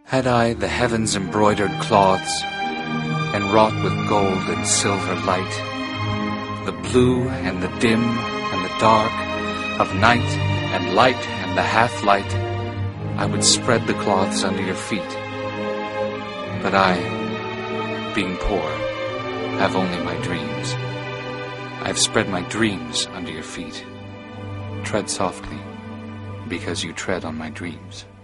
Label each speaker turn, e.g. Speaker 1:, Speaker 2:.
Speaker 1: Had I the heavens' embroidered cloths, enwrought with gold and silver light, the blue and the dim and the dark, of night and light and the half-light, I would spread the cloths under your feet. But I, being poor, have only my dreams. I've spread my dreams under your feet. Tread softly, because you tread on my dreams.